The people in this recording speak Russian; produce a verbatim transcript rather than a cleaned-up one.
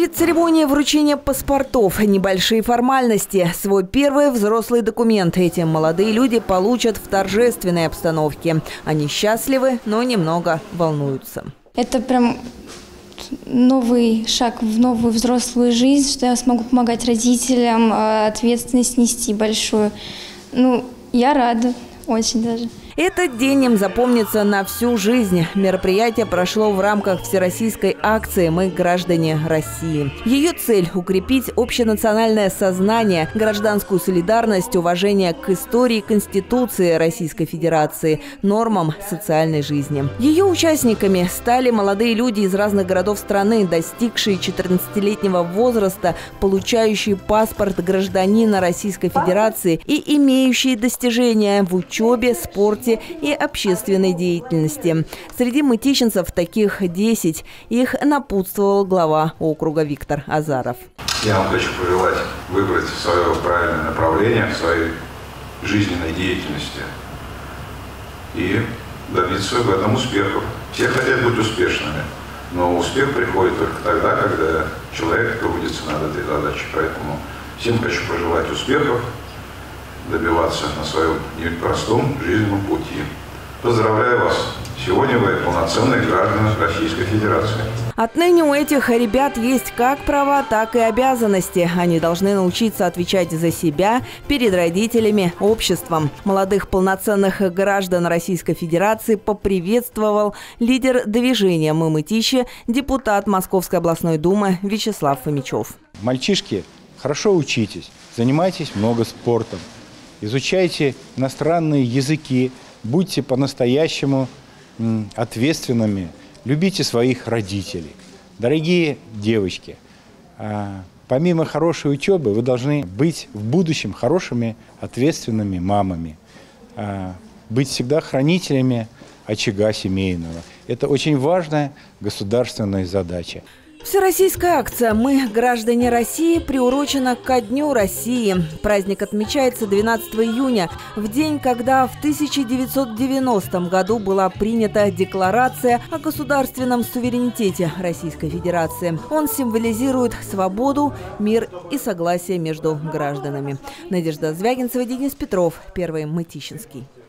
Перед церемонией вручения паспортов небольшие формальности. Свой первый взрослый документ эти молодые люди получат в торжественной обстановке. Они счастливы, но немного волнуются. Это прям новый шаг в новую взрослую жизнь, что я смогу помогать родителям, ответственность нести большую. Ну, я рада, очень даже. Этот день им запомнится на всю жизнь. Мероприятие прошло в рамках всероссийской акции «Мы граждане России». Ее цель – укрепить общенациональное сознание, гражданскую солидарность, уважение к истории Конституции Российской Федерации, нормам социальной жизни. Ее участниками стали молодые люди из разных городов страны, достигшие четырнадцатилетнего возраста, получающие паспорт гражданина Российской Федерации и имеющие достижения в учебе, спорте и общественной деятельности. Среди мытищенцев таких десять. Их напутствовал глава округа Виктор Азаров. Я вам хочу пожелать выбрать свое правильное направление в своей жизненной деятельности и добиться в этом успехов. Все хотят быть успешными, но успех приходит только тогда, когда человек трудится над этой задачей. Поэтому всем хочу пожелать успехов, добиваться на своем непростом жизненном пути. Поздравляю вас! Сегодня вы полноценные граждане Российской Федерации. Отныне у этих ребят есть как права, так и обязанности. Они должны научиться отвечать за себя перед родителями, обществом. Молодых полноценных граждан Российской Федерации поприветствовал лидер движения «Мы Мытищи», депутат Московской областной думы Вячеслав Фомичев. Мальчишки, хорошо учитесь, занимайтесь много спортом. Изучайте иностранные языки, будьте по-настоящему ответственными, любите своих родителей. Дорогие девочки, помимо хорошей учебы вы должны быть в будущем хорошими, ответственными мамами, быть всегда хранителями очага семейного. Это очень важная государственная задача. Всероссийская акция «Мы граждане России» приурочена ко Дню России. Праздник отмечается двенадцатого июня, в день, когда в тысяча девятьсот девяностом году была принята Декларация о государственном суверенитете Российской Федерации. Он символизирует свободу, мир и согласие между гражданами. Надежда Звягинцева, Денис Петров, Первый Мытищинский.